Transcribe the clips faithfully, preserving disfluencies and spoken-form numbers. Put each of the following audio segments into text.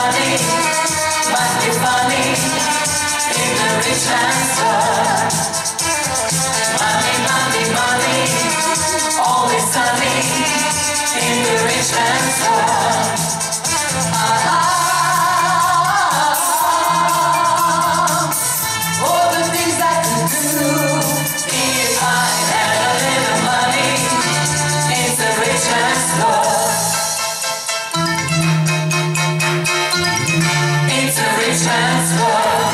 money, must be funny in the rich man's world. Money, money, money, always sunny in the rich man's world. Ah, all the things I could do if I had a little money. It's a rich man's world. It's a rich man's world.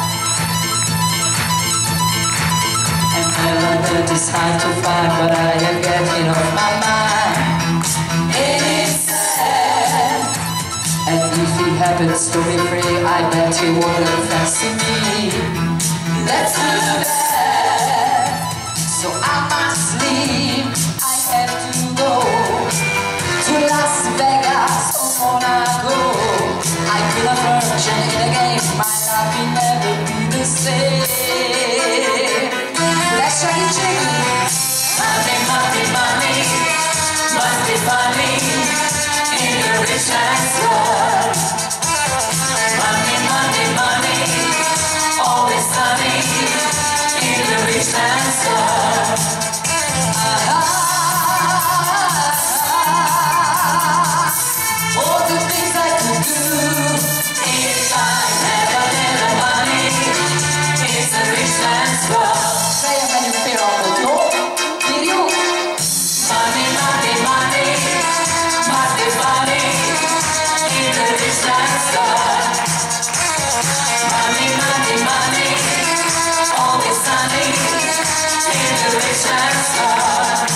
And never decide to find what I am getting off my mind. It is sad. And if he happens to be free, I bet he wouldn't fancy me. That's too bad. So I must leave. I have to go to Las Vegas or Monaco. I've been a virgin in a game. My life will never be the same. Let's shake it, shake it. Money, money, money, must be funny in the rich man's world. Money, money, money, always sunny in the rich man's world. Ah, all the things I could do if I had a little money. It's a rich man's world. Say it when you feel on the floor. Did you? Money, money, money, must be funny in the rich man's world. Money, money, money, always sunny in the rich man's world.